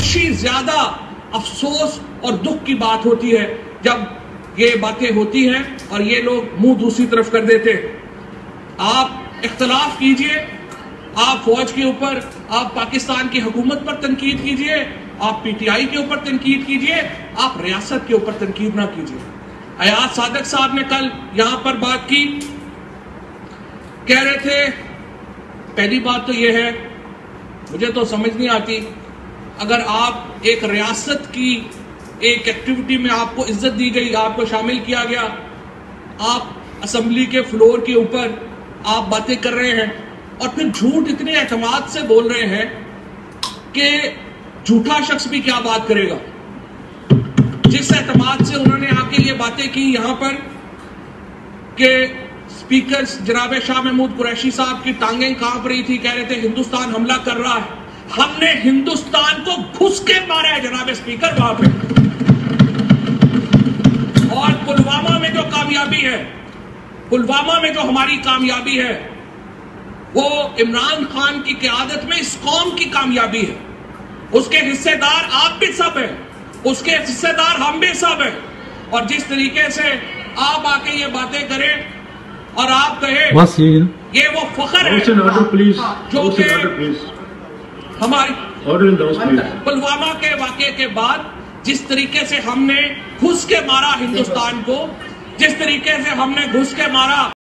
खुशी ज्यादा अफसोस और दुख की बात होती है जब ये बातें होती हैं और ये लोग मुंह दूसरी तरफ कर देते। आप इख्तलाफ कीजिए, आप फौज के ऊपर, आप पाकिस्तान की हुकूमत पर तनकीद कीजिए, आप पीटीआई के ऊपर तनकीद कीजिए, आप रियासत के ऊपर तनकीद ना कीजिए। अयाज सादक साहब ने कल यहां पर बात की, कह रहे थे, पहली बात तो यह है, मुझे तो समझ नहीं आती, अगर आप एक रियासत की एक एक्टिविटी में आपको इज्जत दी गई, आपको शामिल किया गया, आप असेंबली के फ्लोर के ऊपर आप बातें कर रहे हैं और फिर झूठ इतने एतमाद से बोल रहे हैं कि झूठा शख्स भी क्या बात करेगा। जिस एतमाद से उन्होंने आके ये बातें की यहां पर कि स्पीकर जनाब शाह महमूद कुरैशी साहब की टांगें कांप रही थी, कह रहे थे हिंदुस्तान हमला कर रहा है। हमने हिंदुस्तान को घुस के मारा है जनाब स्पीकर वहां पे। और पुलवामा में जो कामयाबी है, पुलवामा में जो हमारी कामयाबी है, वो इमरान खान की क़यादत में इस कौम की कामयाबी है। उसके हिस्सेदार आप भी सब हैं, उसके हिस्सेदार हम भी सब हैं। और जिस तरीके से आप आके ये बातें करें और आप कहें ये वो फख्र है जो कि हमारी पुलवामा के वाक़े के बाद जिस तरीके से हमने घुस के मारा हिंदुस्तान को, जिस तरीके से हमने घुस के मारा